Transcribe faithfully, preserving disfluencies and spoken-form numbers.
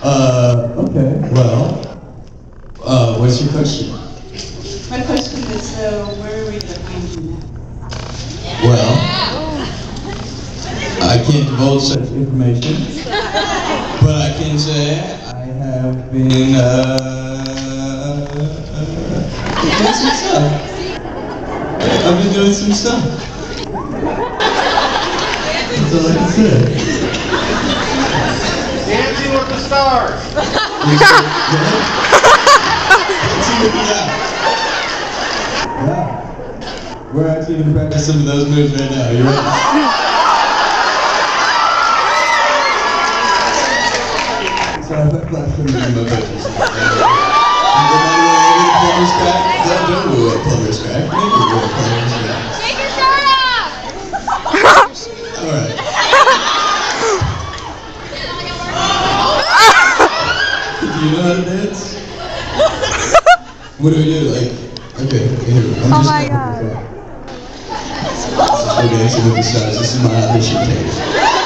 Uh, okay, well, uh, what's your question? My question is, so where are we going to find you now? Well, I can't divulge such information, but I can say I have been, uh, doing some stuff. I've been doing some stuff. That's all I can say. Dancing with the Stars. Let's see what we got. Yeah. We're actually going to practice some of those moves right now. You ready? So I put class in my budget. Plumber's crack? Don't do a plumber's crack. Maybe do a plumber's crack. Take your shirt off! Alright. Do you know how to dance? What do we do? Like, okay, here. I'm Oh just my gonna- God. We're dancing with the stars. This is my audition tape.